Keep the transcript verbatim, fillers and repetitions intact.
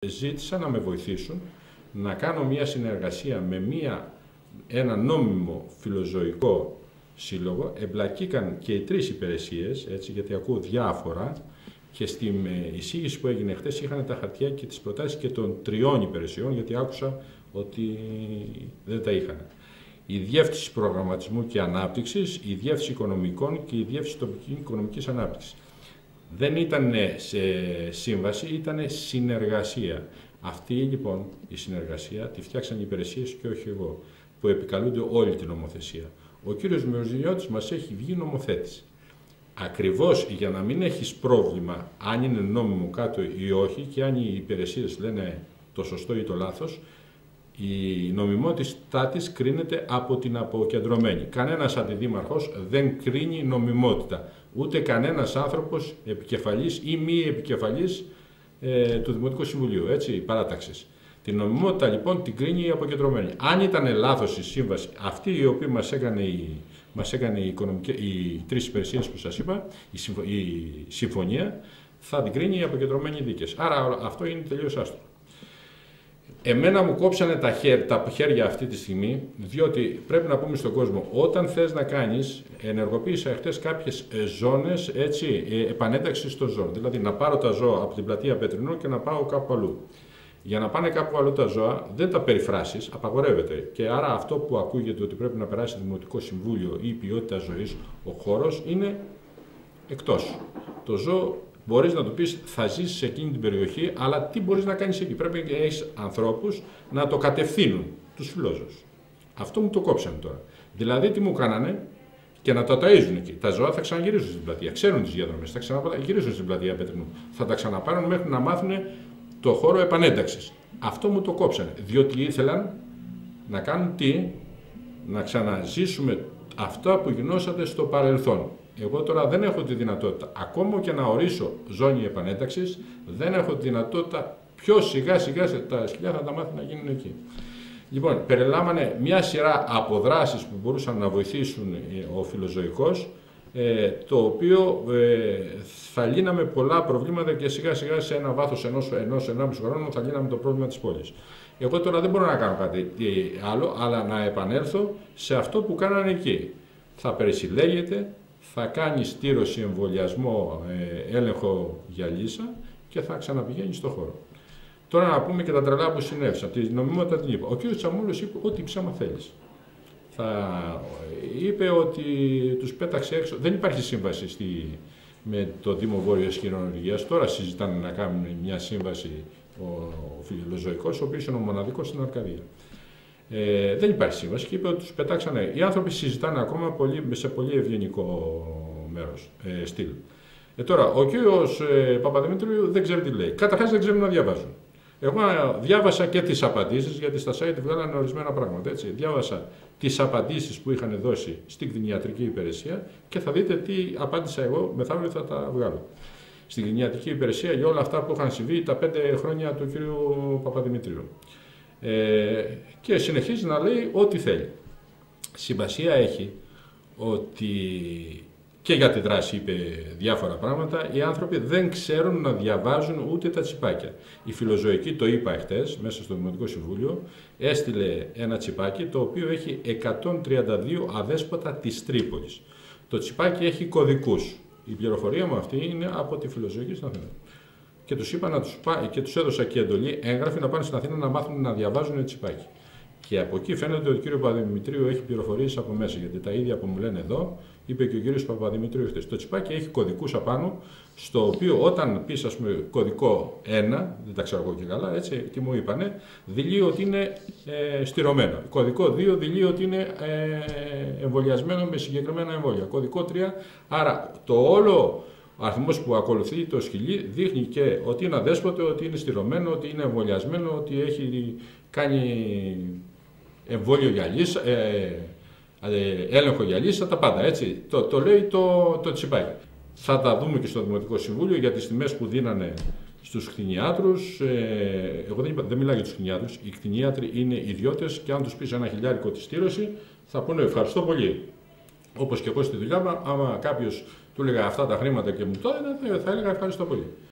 Ζήτησαν να με βοηθήσουν να κάνω μια συνεργασία με μια, ένα νόμιμο φιλοζωικό σύλλογο. Εμπλακήκαν και οι τρεις υπηρεσίες, έτσι, γιατί ακούω διάφορα, και στην εισήγηση που έγινε χτες είχαν τα χαρτιά και τις προτάσεις και των τριών υπηρεσιών, γιατί άκουσα ότι δεν τα είχαν. Η Διεύθυνση Προγραμματισμού και Ανάπτυξης, η Διεύθυνση Οικονομικών και η Διεύθυνση Τοπικής Οικονομικής Ανάπτυξης. Δεν ήταν σε σύμβαση, ήταν συνεργασία. Αυτή λοιπόν η συνεργασία τη φτιάξαν οι υπηρεσίες και όχι εγώ, που επικαλούνται όλη την νομοθεσία. Ο κύριος Μεροζηλιώτης μας έχει βγει νομοθέτης. Ακριβώς για να μην έχεις πρόβλημα αν είναι νόμιμο κάτω ή όχι, και αν οι υπηρεσίες λένε το σωστό ή το λάθος, η νομιμότητά της κρίνεται από την αποκεντρωμένη. Κανένας αντιδήμαρχος δεν κρίνει νομιμότητα. Ούτε κανένας άνθρωπος επικεφαλής ή μη επικεφαλής ε, του Δημοτικού Συμβουλίου, έτσι, παράταξης. Την νομιμότητα λοιπόν την κρίνει η αποκεντρωμένη. Αν ήταν λάθος η σύμβαση, αυτή η οποία μας έκανε η, μας έκανε η, οικονομική, οι τρεις υπηρεσίες που σας είπα, η, συμφω, η συμφωνία, θα την κρίνει η αποκεντρωμένη δίκες. Άρα αυτό είναι τελείως άστρο. Εμένα μου κόψανε τα χέρια, τα χέρια αυτή τη στιγμή, διότι πρέπει να πούμε στον κόσμο, όταν θες να κάνεις, ενεργοποίησα χτες κάποιες ζώνες, έτσι, επανένταξης των ζώων. Δηλαδή να πάρω τα ζώα από την πλατεία Πετρινού και να πάω κάπου αλλού. Για να πάνε κάπου αλλού τα ζώα, δεν τα περιφράσεις, απαγορεύεται. Και άρα αυτό που ακούγεται ότι πρέπει να περάσει Δημοτικό Συμβούλιο ή η ποιότητα ζωής, ο χώρος είναι εκτός. Το ζώο μπορείς να του πεις θα ζήσεις σε εκείνη την περιοχή, αλλά τι μπορείς να κάνεις εκεί. Πρέπει να έχεις ανθρώπους να το κατευθύνουν, τους φιλόζωους. Αυτό μου το κόψανε τώρα. Δηλαδή τι μου κάνανε, και να τα ταΐζουν εκεί. Τα ζώα θα ξαναγυρίσουν στην πλατεία. Ξέρουν τις διαδρομές, θα ξαναγυρίσουν στην πλατεία Πετρινού. Θα τα ξαναπάρουν μέχρι να μάθουν το χώρο επανένταξης. Αυτό μου το κόψανε. Διότι ήθελαν να κάνουν τι, να ξαναζήσουμε αυτά που γινώσατε στο παρελθόν. Εγώ τώρα δεν έχω τη δυνατότητα, ακόμα και να ορίσω ζώνη επανένταξης, δεν έχω τη δυνατότητα, πιο σιγά σιγά τα σκυλιά θα τα μάθει να γίνουν εκεί. Λοιπόν, περιλάμβανε μια σειρά από δράσεις που μπορούσαν να βοηθήσουν ο φιλοζωικός, το οποίο θα λύναμε πολλά προβλήματα και σιγά σιγά σε ένα βάθος ενός, ενός ενάμιση χρόνου θα λύναμε το πρόβλημα της πόλης. Εγώ τώρα δεν μπορώ να κάνω κάτι άλλο, αλλά να επανέλθω σε αυτό που κάνανε εκεί. Θα περισυλλέγεται, θα κάνει στήρωση, εμβολιασμό, ε, έλεγχο για λύσα και θα ξαναπηγαίνει στο χώρο. Τώρα να πούμε και τα τρελά που συνέβησαν. Τη νομιμότητα την είπα. Ο κ. Τσαμούλος είπε ό,τι ψάμα θέλεις. Θα, είπε ότι τους πέταξε έξω. Δεν υπάρχει σύμβαση στη, με το Δήμο Βόρειας Χειρονολογίας. Τώρα συζητάνε να κάνουν μια σύμβαση ο, ο φιλοζωικός, ο οποίος είναι ο μοναδικός στην Αρκαδία. Ε, δεν υπάρχει σύμβαση και είπε ότι τους πετάξανε. Οι άνθρωποι συζητάνε ακόμα πολύ, σε πολύ ευγενικό μέρος, ε, στυλ. Ε, τώρα, ο κύριος ε, Παπαδημήτριου δεν ξέρει τι λέει. Καταρχάς δεν ξέρουν να διαβάζουν. Εγώ διάβασα και τις απαντήσεις, γιατί στα site βγάλανε ορισμένα πράγματα. Έτσι. Διάβασα τις απαντήσεις που είχαν δώσει στην κτηνιατρική υπηρεσία και θα δείτε τι απάντησα εγώ, μεθαύριο θα τα βγάλω. Στην κτηνιατρική υπηρεσία για όλα αυτά που είχαν συμβεί τα πέντε χρόνια του κύριου Παπαδημητρίου. Ε, και συνεχίζει να λέει ό,τι θέλει. Σημασία έχει ότι και για τη δράση είπε διάφορα πράγματα, οι άνθρωποι δεν ξέρουν να διαβάζουν ούτε τα τσιπάκια. Η φιλοζωική, το είπα εχθές, μέσα στο Δημοτικό Συμβούλιο, έστειλε ένα τσιπάκι το οποίο έχει εκατόν τριάντα δύο αδέσποτα της Τρίπολης. Το τσιπάκι έχει κωδικούς. Η πληροφορία μου αυτή είναι από τη φιλοζωική στην Αθήνα. Και τους είπα να τους πάει και τους έδωσα και εντολή έγγραφη να πάνε στην Αθήνα να μάθουν να διαβάζουν τσιπάκι. Και από εκεί φαίνεται ότι ο κύριο Παπαδημητρίου έχει πληροφορίες από μέσα. Γιατί τα ίδια που μου λένε εδώ, είπε και ο κύριος Παπαδημητρίου χθες. Το τσιπάκι έχει κωδικούς απάνω, στο οποίο όταν πεις, ας πούμε, κωδικό ένα, δεν τα ξέρω εγώ και καλά, έτσι, τι μου είπανε, δηλεί ότι είναι ε, στηρωμένο. Κωδικό δύο δηλεί ότι είναι ε, εμβολιασμένο με συγκεκριμένα εμβόλια. Κωδικό τρία, άρα το όλο. Ο αριθμός που ακολουθεί το σκυλί δείχνει και ότι είναι αδέσποτο, ότι είναι στηρωμένο, ότι είναι εμβολιασμένο, ότι έχει κάνει εμβόλιο για λύσα, ε, ε, έλεγχο για λύσα, τα πάντα, έτσι. Το, το λέει το, το τσιπάκι. Θα τα δούμε και στο Δημοτικό Συμβούλιο για τις τιμές που δίνανε στους κτηνιάτρους. Ε, εγώ δεν, είπα, δεν μιλάω για τους κτηνιάτρους. Οι κτηνίατροι είναι ιδιώτες και αν τους πεις ένα χιλιάρικο τη στήρωση θα πούνε ευχαριστώ πολύ. Όπως και εγώ στη δουλειά μου, άμα κάποιος του έλεγα αυτά τα χρήματα και μου το έδινε, θα έλεγα ευχαριστώ πολύ.